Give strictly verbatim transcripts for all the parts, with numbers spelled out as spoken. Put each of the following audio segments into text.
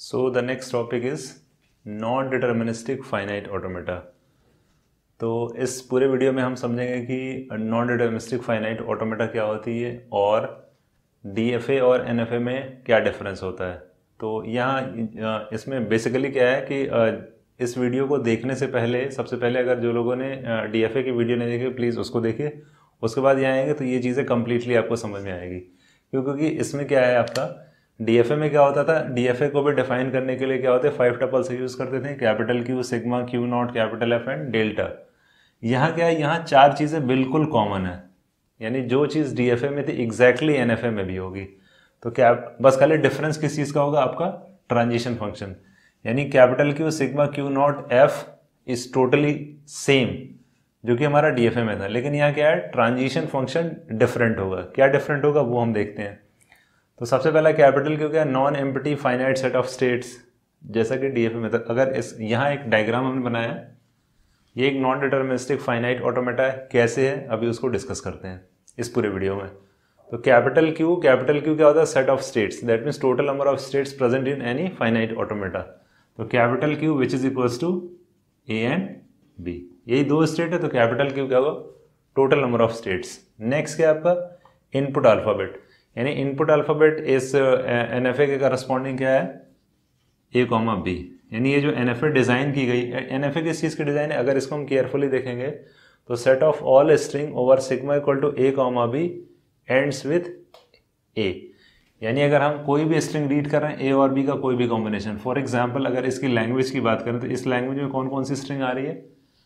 So the next topic is non-deterministic finite automata. तो इस पूरे वीडियो में हम समझेंगे कि नॉन डिटर्मिनिस्टिक फाइनाइट ऑटोमेटा क्या होती है और डी एफ ए और एन एफ ए में क्या डिफरेंस होता है। तो यहाँ इसमें बेसिकली क्या है कि इस वीडियो को देखने से पहले सबसे पहले अगर जो लोगों ने डी एफ ए की वीडियो नहीं देखी प्लीज़ उसको देखिए, उसके बाद यहाँ आएंगे तो ये चीज़ें कम्प्लीटली आपको समझ में आएगी। क्योंकि इसमें क्या है, आपका डी एफ ए में क्या होता था, डी एफ ए को भी डिफाइन करने के लिए क्या होते हैं, फाइव टपल्स यूज़ करते थे, capital Q, sigma, Q naught, capital F and delta. यहाँ क्या है, यहाँ चार चीज़ें बिल्कुल कॉमन है, यानी जो चीज़ डी एफ ए में थी एग्जैक्टली एन एफ ए में भी होगी। तो क्या बस खाली डिफरेंस किस चीज़ का होगा, आपका ट्रांजिशन फंक्शन, यानी capital Q, sigma, Q naught, F is totally same जो कि हमारा डी एफ ए में था। लेकिन यहाँ क्या है, ट्रांजिशन फंक्शन डिफरेंट होगा। क्या डिफरेंट होगा वो हम देखते हैं। तो सबसे पहला कैपिटल क्यू क्या है, non empty finite set of states, जैसा कि डी एफ ए में था। अगर इस यहाँ एक डायग्राम हमने बनाया है, ये एक नॉन डिटर्मिनिस्टिक फाइनाइट ऑटोमेटा है। कैसे है अभी उसको डिस्कस करते हैं इस पूरे वीडियो में। तो कैपिटल क्यू, कैपिटल क्यू क्या होता है, set of states, that means total number of states present in any finite automata. तो capital Q which is equals to A and B, यही दो स्टेट है। तो कैपिटल क्यू क्या होगा, total number of states. Next क्या है आपका इनपुट अल्फाबेट, यानी इनपुट अल्फाबेट इस एन एफ ए के करस्पॉन्डिंग क्या है, ए कॉमा बी। यानी ये जो एन एफ ए डिज़ाइन की गई, एन एफ ए किस चीज़ की डिज़ाइन है, अगर इसको हम केयरफुली देखेंगे तो set of all string over sigma equal to A comma B ends with A. यानी अगर हम कोई भी स्ट्रिंग रीड कर रहे हैं, ए और बी का कोई भी कॉम्बिनेशन, फॉर एग्जांपल अगर इसकी लैंग्वेज की बात करें तो इस लैंग्वेज में कौन कौन सी स्ट्रिंग आ रही है,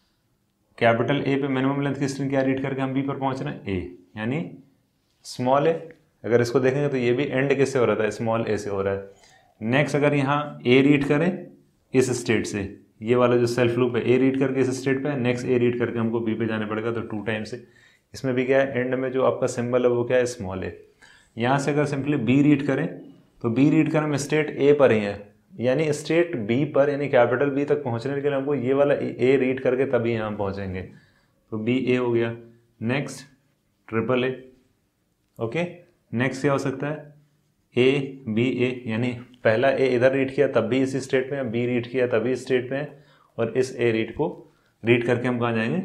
कैपिटल ए पे मिनिमम लेंथ की स्ट्रिंग क्या रीड करके हम बी पर पहुंच रहे हैं, ए, यानी स्मॉल ए। अगर इसको देखेंगे तो ये भी एंड किससे हो रहा था, स्मॉल ए से हो रहा है। नेक्स्ट अगर यहाँ ए रीड करें इस स्टेट से, ये वाला जो सेल्फ लूप है, ए रीड करके इस स्टेट पे, नेक्स्ट ए रीड करके हमको बी पे जाने पड़ेगा, तो टू टाइम से। इसमें भी क्या है, एंड में जो आपका सिंबल है वो क्या है, स्मॉल ए। यहाँ से अगर सिंपली बी रीड करें तो बी रीड करें हम स्टेट ए पर ही है, यानी स्टेट बी पर, यानी कैपिटल बी तक पहुँचने के लिए हमको ये वाला ए रीड करके तभी यहाँ पहुँचेंगे। तो बी ए हो गया। Next triple A, okay. Next क्या हो सकता है, ए बी ए, यानी पहला ए इधर रीड किया तब भी इसी स्टेट में, बी रीड किया तभी इस स्टेट में, और इस ए रीड को रीड करके हम कहाँ जाएंगे,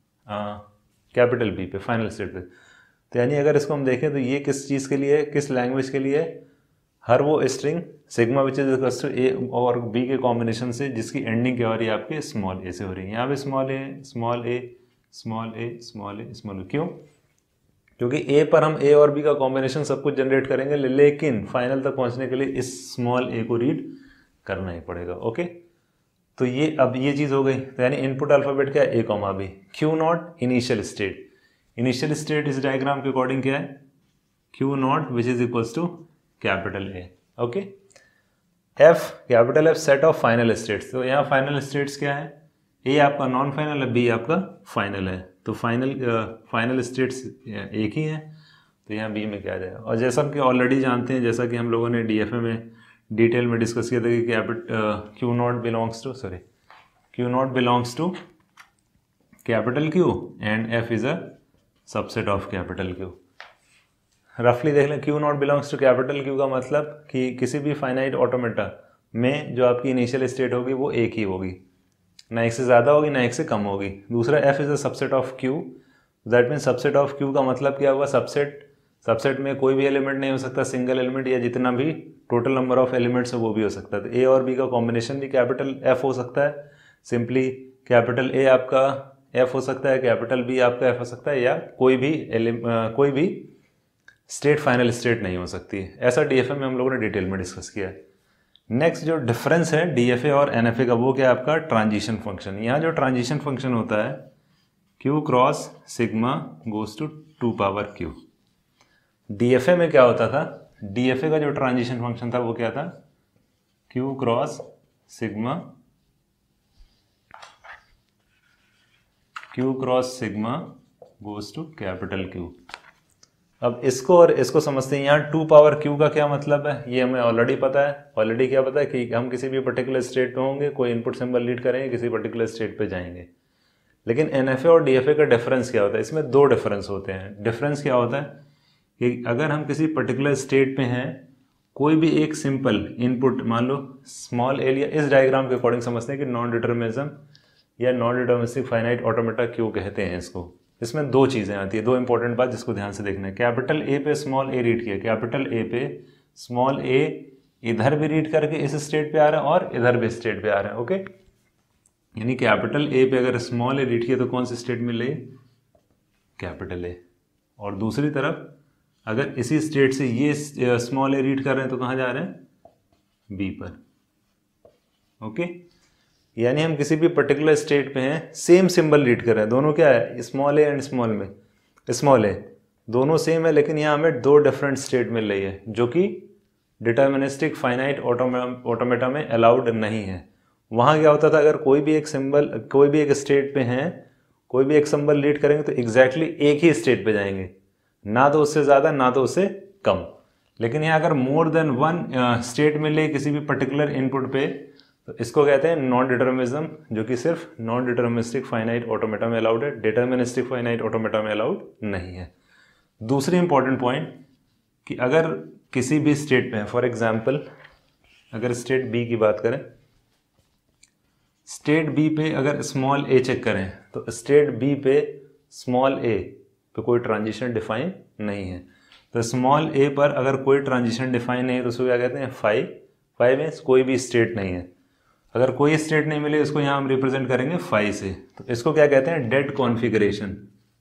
कैपिटल बी पे, फाइनल स्टेट पे। तो यानी अगर इसको हम देखें तो ये किस चीज़ के लिए, किस लैंग्वेज के लिए, हर वो string sigma which is equals to A और बी के कॉम्बिनेशन से जिसकी एंडिंग क्या हो रही है, आपके स्मॉल ए से हो रही है। यहाँ पे small A, small A, small A, small A, small A. क्यों? क्योंकि ए पर हम ए और बी का कॉम्बिनेशन सब कुछ जनरेट करेंगे, लेकिन फाइनल तक पहुंचने के लिए इस स्मॉल ए को रीड करना ही पड़ेगा। ओके, तो ये अब ये चीज़ हो गई। तो यानी इनपुट अल्फाबेट क्या है, A comma B. Q naught initial state, initial state इस डायग्राम के अकॉर्डिंग क्या है, Q naught which is equals to capital A. Okay, F, capital F set of final states. तो यहाँ फाइनल स्टेट्स क्या है, ए आपका नॉन फाइनल है, बी आपका फाइनल है। तो फाइनल फाइनल स्टेट्स एक ही हैं, तो यहाँ बी में क्या आ जाएगा। और जैसा कि ऑलरेडी जानते हैं, जैसा कि हम लोगों ने डी एफ ए में डिटेल में डिस्कस किया था कि capital Q naught belongs to sorry Q naught belongs to capital Q and F is a subset of capital Q. रफली देख लें, Q naught belongs to capital Q का मतलब कि किसी भी फाइनाइट ऑटोमेटा में जो आपकी इनिशियल स्टेट होगी वो एक ही होगी, ना एक से ज़्यादा होगी ना एक से कम होगी। दूसरा, F is a subset of Q, that mean subset of Q का मतलब क्या हुआ, सबसेट सबसेट में कोई भी एलिमेंट नहीं हो सकता, सिंगल एलिमेंट, या जितना भी टोटल नंबर ऑफ एलिमेंट्स है वो भी हो सकता है। तो ए और बी का कॉम्बिनेशन भी कैपिटल एफ हो सकता है, सिंपली कैपिटल ए आपका एफ हो सकता है, कैपिटल बी आपका एफ हो सकता है, या कोई भी आ, कोई भी स्टेट फाइनल स्टेट नहीं हो सकती। ऐसा डी एफ ए में हम लोगों ने डिटेल में डिस्कस किया है। नेक्स्ट जो डिफरेंस है डी एफ ए और एन एफ ए का, वो क्या है आपका ट्रांजिशन फंक्शन। यहाँ जो ट्रांजिशन फंक्शन होता है, Q cross sigma goes to two power Q. D F A में क्या होता था, डी एफ ए का जो ट्रांजिशन फंक्शन था वो क्या था, Q cross sigma Q cross sigma goes to capital Q. अब इसको और इसको समझते हैं। यहाँ टू पावर क्यू का क्या मतलब है, ये हमें ऑलरेडी पता है। ऑलरेडी क्या पता है कि हम किसी भी पर्टिकुलर स्टेट पे होंगे, कोई इनपुट सिंबल रीड करेंगे, किसी पर्टिकुलर स्टेट पे जाएंगे। लेकिन एन एफ ए और डी एफ ए का डिफरेंस क्या होता है, इसमें दो डिफरेंस होते हैं। डिफरेंस क्या होता है कि अगर हम किसी पर्टिकुलर स्टेट पे हैं कोई भी एक सिंपल इनपुट, मान लो स्मॉल ए लिया, इस डायग्राम के अकॉर्डिंग समझते हैं कि नॉन डिटर्मिनिज्म या नॉन डिटर्मिनिस्टिक फाइनाइट ऑटोमेटा क्यों कहते हैं इसको। इसमें दो चीज़ें आती है, दो इंपॉर्टेंट बात जिसको ध्यान से देखना है। कैपिटल ए पे स्मॉल ए रीड किया, कैपिटल ए पे स्मॉल ए इधर भी रीड करके इस स्टेट पे आ रहा है और इधर भी स्टेट पे आ रहा है, ओके। यानी कैपिटल ए पे अगर स्मॉल ए रीड किया तो कौन सी स्टेट मिल रही है, कैपिटल ए। और दूसरी तरफ अगर इसी स्टेट से ये स्मॉल ए रीड कर रहे हैं तो कहाँ जा रहे हैं, बी पर, ओके। यानी हम किसी भी पर्टिकुलर स्टेट पे हैं, सेम सिंबल रीड कर रहे हैं, दोनों क्या है, स्मॉल ए एंड स्मॉल में स्मॉल ए दोनों सेम है, लेकिन यहाँ हमें दो डिफरेंट स्टेट मिल रही है जो कि डिटर्मिनिस्टिक फाइनाइट ऑटोमेटा में अलाउड नहीं है। वहाँ क्या होता था, अगर कोई भी एक सिंबल कोई भी एक स्टेट पे हैं, कोई भी एक सिंबल रीड करेंगे तो एग्जैक्टली exactly एक ही स्टेट पे जाएंगे, ना तो उससे ज़्यादा ना तो उससे कम। लेकिन यहाँ अगर मोर देन वन स्टेट मिले किसी भी पर्टिकुलर इनपुट पे तो इसको कहते हैं नॉन डिटर्मिनिज्म, जो कि सिर्फ नॉन डिटर्मिनिस्टिक फाइनाइट ऑटोमेटा में अलाउड है, डिटर्मिनिस्टिक फाइनाइट ऑटोमेटा में अलाउड नहीं है। दूसरी इंपॉर्टेंट पॉइंट कि अगर किसी भी स्टेट पे है, फॉर एग्जांपल अगर स्टेट बी की बात करें, स्टेट बी पे अगर स्मॉल ए चेक करें तो स्टेट बी पे स्मॉल ए पे कोई ट्रांजिशन डिफाइन नहीं है। तो स्मॉल ए पर अगर कोई ट्रांजिशन डिफाइन नहीं है तो उसको क्या कहते हैं, फाइव। फाइव मीन्स कोई भी स्टेट नहीं है। अगर कोई स्टेट नहीं मिले इसको यहाँ हम रिप्रेजेंट करेंगे फाइव से, तो इसको क्या कहते हैं, डेड कॉन्फ़िगरेशन,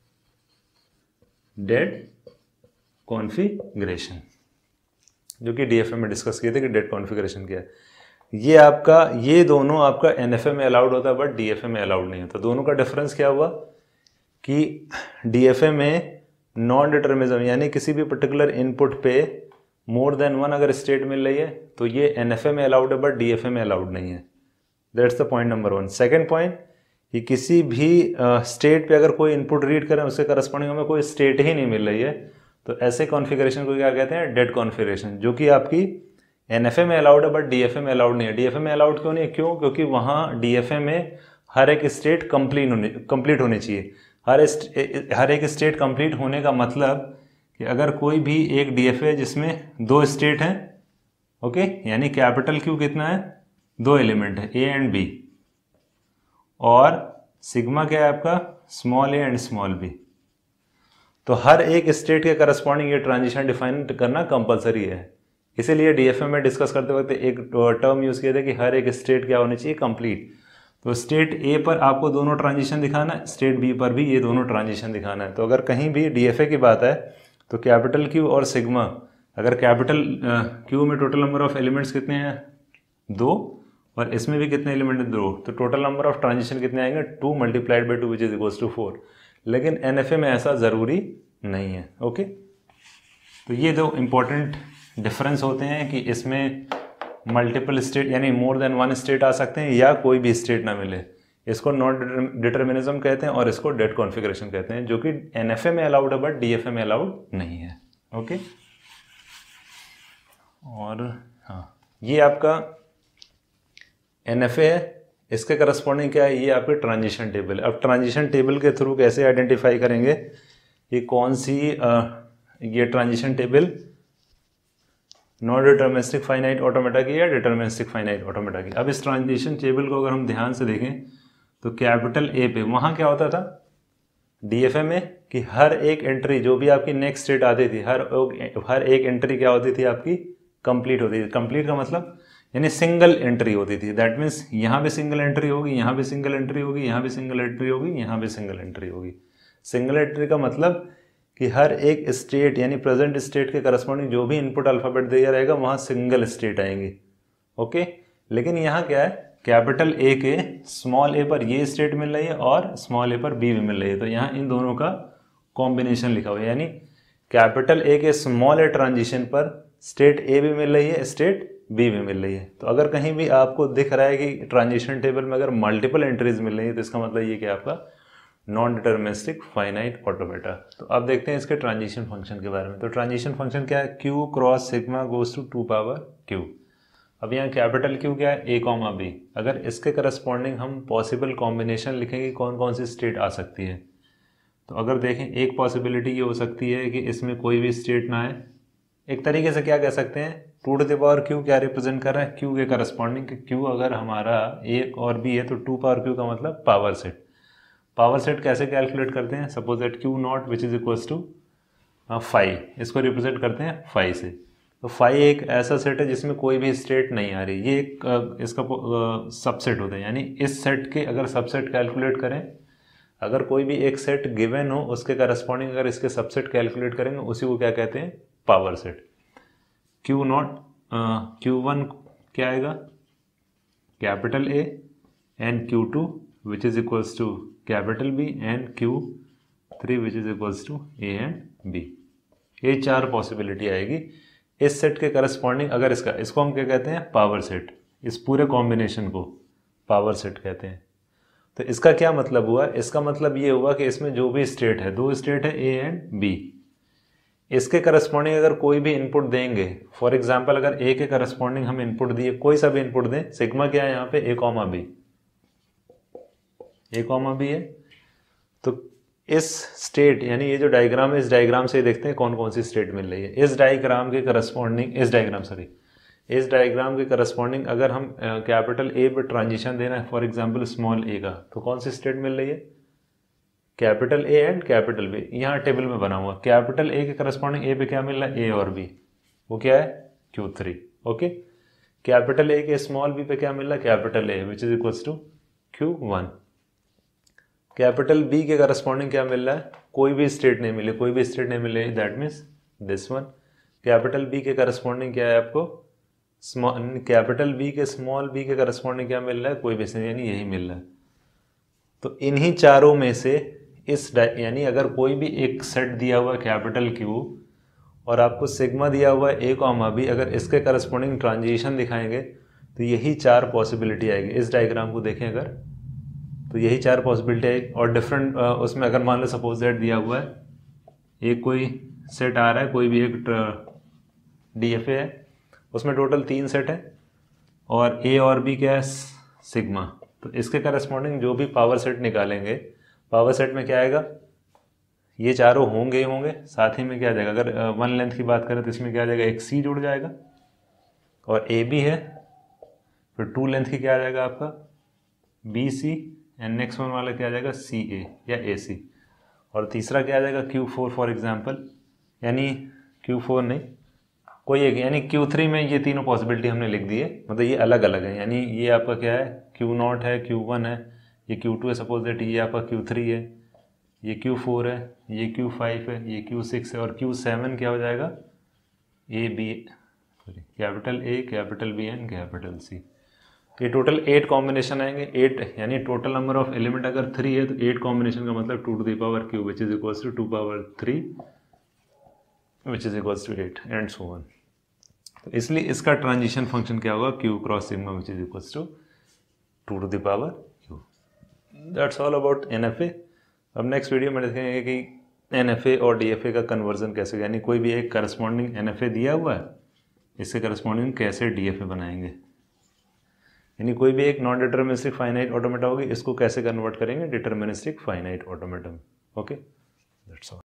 डेड कॉन्फ़िगरेशन, जो कि डीएफए में डिस्कस किए थे कि डेड कॉन्फ़िगरेशन क्या है। ये आपका ये दोनों आपका एनएफए में अलाउड होता है बट डीएफए में अलाउड नहीं होता। दोनों का डिफरेंस क्या हुआ कि डीएफए में नॉन डिटर्मिनिज्म यानी किसी भी पर्टिकुलर इनपुट पे मोर देन वन अगर स्टेट मिल रही है तो ये एनएफए में अलाउड है बट डीएफए में अलाउड नहीं है। That's the point number one. Second point कि किसी भी स्टेट uh, पे अगर कोई इनपुट रीड करें उसके करस्पॉन्डिंग हमें कोई स्टेट ही नहीं मिल रही है तो ऐसे कॉन्फ़िगरेशन को क्या कहते हैं, डेड कॉन्फ़िगरेशन, जो कि आपकी एनएफए में अलाउड है बट डीएफए में अलाउड नहीं है। डीएफए में अलाउड क्यों नहीं है, क्यों, क्योंकि वहाँ डीएफए में हर एक स्टेट कंप्लीट होनी कंप्लीट होनी चाहिए। हर हर एक स्टेट कंप्लीट होने का मतलब कि अगर कोई भी एक डीएफए जिसमें दो स्टेट हैं, ओके, यानी कैपिटल क्यू कितना है, दो एलिमेंट है, ए एंड बी, और सिग्मा क्या है आपका, small A and small B, तो हर एक स्टेट के करस्पॉन्डिंग ये ट्रांजिशन डिफाइन करना कंपलसरी है। इसीलिए डीएफए में डिस्कस करते वक्त एक टर्म यूज़ किया था कि हर एक स्टेट क्या होनी चाहिए, कंप्लीट। तो स्टेट ए पर आपको दोनों ट्रांजिशन दिखाना है, स्टेट बी पर भी ये दोनों ट्रांजिशन दिखाना है। तो अगर कहीं भी डीएफए की बात है तो कैपिटल क्यू और सिग्मा, अगर कैपिटल क्यू में टोटल नंबर ऑफ एलिमेंट्स कितने हैं, दो, और इसमें भी कितने एलिमेंट हैं, दो, तो टोटल नंबर ऑफ ट्रांजिशन कितने आएंगे, two multiplied by two which is equals to four. लेकिन एनएफए में ऐसा ज़रूरी नहीं है, ओके। तो ये दो इम्पोर्टेंट डिफरेंस होते हैं कि इसमें मल्टीपल स्टेट यानी मोर देन वन स्टेट आ सकते हैं या कोई भी स्टेट ना मिले। इसको नॉन डिटर्मिनिज्म कहते हैं और इसको डेड कॉन्फ़िगरेशन कहते हैं, जो कि एनएफए में अलाउड है बट डीएफए में अलाउड नहीं है, ओके। और हाँ, ये आपका एनएफए है, इसके करस्पॉन्डिंग क्या है, ये आपके ट्रांजिशन टेबल है। अब ट्रांजिशन टेबल के थ्रू कैसे आइडेंटिफाई करेंगे कि कौन सी आ, ये transition table non deterministic finite automata की या डिटर्मिनिस्टिक फाइनाइट ऑटोमेटा की। अब इस ट्रांजिशन टेबल को अगर हम ध्यान से देखें तो कैपिटल ए पे वहाँ क्या होता था डीएफए में कि हर एक एंट्री जो भी आपकी नेक्स्ट स्टेट आती थी, हर हर एक एंट्री क्या होती थी आपकी, कंप्लीट होती थी। कंप्लीट का मतलब यानी सिंगल एंट्री होती थी। दैट मीन्स यहाँ भी सिंगल एंट्री होगी, यहाँ भी सिंगल एंट्री होगी, यहाँ भी सिंगल एंट्री होगी, यहाँ भी सिंगल एंट्री होगी। सिंगल एंट्री का मतलब कि हर एक स्टेट यानी प्रेजेंट स्टेट के करस्पॉन्डिंग जो भी इनपुट अल्फ़ाबेट दिया रहेगा वहाँ सिंगल स्टेट आएंगी, ओके। लेकिन यहाँ क्या है, कैपिटल ए के स्मॉल ए पर ये स्टेट मिल रही है और स्मॉल ए पर बी भी मिल रही है, तो यहाँ इन दोनों का कॉम्बिनेशन लिखा हुआ है। यानी कैपिटल ए के स्मॉल ए ट्रांजिशन पर स्टेट ए भी मिल रही है, स्टेट बी भी मिल रही है। तो अगर कहीं भी आपको दिख रहा है कि ट्रांजिशन टेबल में अगर मल्टीपल एंट्रीज मिल रही है तो इसका मतलब ये कि आपका नॉन डिटर्मिनिस्टिक फाइनाइट ऑटोमेटा। तो अब देखते हैं इसके ट्रांजिशन फंक्शन के बारे में। तो ट्रांजिशन फंक्शन क्या है, Q cross sigma goes to two power Q. अब यहाँ कैपिटल क्यू क्या है, ए कॉमा बी। अगर इसके करस्पॉन्डिंग हम पॉसिबल कॉम्बिनेशन लिखेंगे कौन कौन सी स्टेट आ सकती है, तो अगर देखें एक पॉसिबिलिटी ये हो सकती है कि इसमें कोई भी स्टेट ना आए, एक तरीके से क्या कह सकते हैं, two to the power Q क्या रिप्रेजेंट कर रहा है, क्यू के करस्पॉन्डिंग। क्यू अगर हमारा ए और बी है तो टू पावर क्यू का मतलब पावर सेट। पावर सेट कैसे कैलकुलेट करते हैं, suppose that Q naught which is equals to five, इसको रिप्रेजेंट करते हैं फाइव से। तो फाइव एक ऐसा सेट है जिसमें कोई भी स्टेट नहीं आ रही, ये एक uh, इसका सबसेट uh, होता है। यानी इस सेट के अगर सबसेट कैलकुलेट करें, अगर कोई भी एक सेट गिवन हो उसके करस्पॉन्डिंग अगर इसके सबसेट कैलकुलेट करेंगे, उसी को क्या कहते हैं, power set. Q naught Q one क्या आएगा, capital A, and Q two which is equals to capital B, and Q three which is equals to A and B. ये चार पॉसिबिलिटी आएगी इस सेट के करस्पॉन्डिंग। अगर इसका इसको हम क्या कहते हैं, पावर सेट। इस पूरे कॉम्बिनेशन को पावर सेट कहते हैं। तो इसका क्या मतलब हुआ, इसका मतलब ये हुआ कि इसमें जो भी स्टेट है, दो स्टेट है ए एंड बी, इसके करस्पॉन्डिंग अगर कोई भी इनपुट देंगे, फॉर एग्जांपल अगर ए के करस्पॉन्डिंग हम इनपुट दिए, कोई सा भी इनपुट दें, सिग्मा क्या है यहाँ पे, A comma B, A comma B है। तो इस स्टेट, यानी ये जो डायग्राम है, इस डायग्राम से देखते हैं कौन कौन सी स्टेट मिल रही है। इस डायग्राम के करस्पॉन्डिंग, इस डायग्राम सॉरी इस डायग्राम के करस्पॉन्डिंग अगर हम कैपिटल ए पर ट्रांजिशन देना है, फॉर एग्जांपल स्मॉल ए का, तो कौन सी स्टेट मिल रही है, capital A and capital B. यहाँ टेबल में बना हुआ कैपिटल ए के करस्पॉन्डिंग ए पे क्या मिल रहा है, ए और बी, वो क्या है, Q three. Okay, capital A के स्मॉल बी पे क्या मिल रहा है, capital A which is equals to Q one. Capital B के करस्पॉन्डिंग क्या मिल रहा है, कोई भी स्टेट नहीं मिली, कोई भी स्टेट नहीं मिली, that means this one. Capital B के करस्पॉन्डिंग क्या है आपको, स्मॉल, कैपिटल बी के स्मॉल बी के करस्पॉन्डिंग क्या मिल रहा है, कोई भी नहीं, यानी यही मिल रहा है। तो इन्हीं चारों में से इस, यानी अगर कोई भी एक सेट दिया हुआ है कैपिटल क्यू और आपको सिग्मा दिया हुआ है ए कॉमा बी, अगर इसके करस्पॉन्डिंग ट्रांजिशन दिखाएंगे तो यही चार पॉसिबिलिटी आएगी। इस डायग्राम को देखें अगर, तो यही चार पॉसिबिलिटी आएगी। और डिफरेंट उसमें अगर मान लो सपोज दैट दिया हुआ है, एक कोई सेट आ रहा है, कोई भी एक डी एफ ए है, उसमें टोटल तीन सेट है और ए और बी क्या है, सिग्मा। तो इसके करस्पॉन्डिंग जो भी पावर सेट निकालेंगे, पावर सेट में क्या आएगा, ये चारों होंगे ही होंगे, साथ ही में क्या आ जाएगा, अगर वन लेंथ की बात करें तो इसमें क्या आ जाएगा, एक सी जुड़ जाएगा, और ए बी है, फिर टू लेंथ की क्या आ जाएगा आपका, B C, and next one वाला क्या आ जाएगा, सी ए या ए सी, और तीसरा क्या आ जाएगा, क्यू फोर फॉर एग्जाम्पल, यानी क्यू फोर नहीं कोई एक, यानी क्यू थ्री में ये तीनों पॉसिबिलिटी हमने लिख दी है, मतलब ये अलग अलग है। यानी ये आपका क्या है, क्यू नॉट है, क्यू वन है, ये क्यू टू है, सपोज दैट ये आपका क्यू थ्री है, ये क्यू फोर है, ये क्यू फाइव है, ये क्यू सिक्स है, और क्यू सेवन क्या हो जाएगा, A B sorry capital A, capital B and capital C. ये टोटल एट कॉम्बिनेशन आएंगे, एट, यानी टोटल नंबर ऑफ एलिमेंट अगर थ्री है तो एट कॉम्बिनेशन का मतलब two to the power Q which is equals to two power three which is equals to eight and so on. तो इसलिए इसका ट्रांजिशन फंक्शन क्या होगा, Q cross sigma which is equals to two to the power Q. That's all about N F A. अब next video में देखेंगे कि N F ए और डी एफ ए का कन्वर्जन कैसे, यानी कोई भी एक करस्पॉन्डिंग एन एफ ए दिया हुआ है, इससे करस्पॉन्डिंग कैसे डी एफ ए बनाएंगे, यानी कोई भी एक नॉन डिटर्मिनिस्टिक फाइनाइट ऑटोमेटा होगी, इसको कैसे कन्वर्ट करेंगे डिटर्मिनिस्टिक फाइनाइट ऑटोमेटा में। Okay, that's all.